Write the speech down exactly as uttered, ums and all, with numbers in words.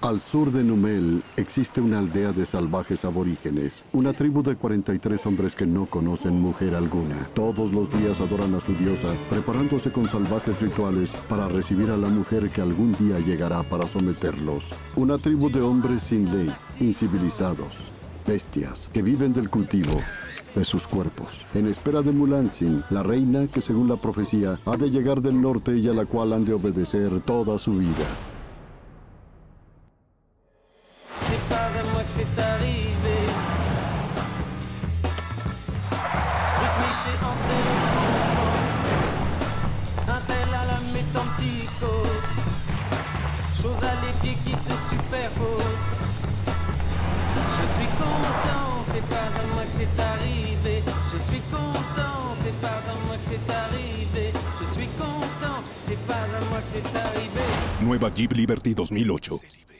Al sur de Numel existe una aldea de salvajes aborígenes, una tribu de cuarenta y tres hombres que no conocen mujer alguna. Todos los días adoran a su diosa, preparándose con salvajes rituales para recibir a la mujer que algún día llegará para someterlos. Una tribu de hombres sin ley, incivilizados, bestias, que viven del cultivo de sus cuerpos, en espera de Mulantzin, la reina que según la profecía ha de llegar del norte y a la cual han de obedecer toda su vida. C'est pas à moi que c'est arrivé. Ricochet entré un tel à la mettre en psychose. Chose à les pieds qui se superposent. Je suis content, c'est pas à moi que c'est arrivé. Je suis content, c'est pas à moi que c'est arrivé. Je suis content, c'est pas à moi que c'est arrivé. Nueva Jeep Liberty dos mil ocho.